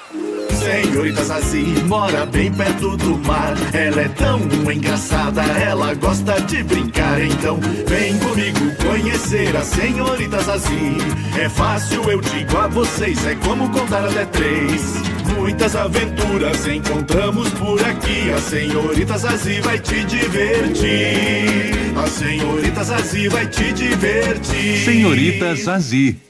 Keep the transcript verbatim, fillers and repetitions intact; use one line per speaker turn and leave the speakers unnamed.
Senhorita Zazi mora bem perto do mar. Ela é tão engraçada, ela gosta de brincar. Então vem comigo conhecer a Senhorita Zazi. É fácil, eu digo a vocês, é como contar até três. Muitas aventuras encontramos por aqui. A Senhorita Zazi vai te divertir. A Senhorita Zazi vai te divertir.
Senhorita Zazi.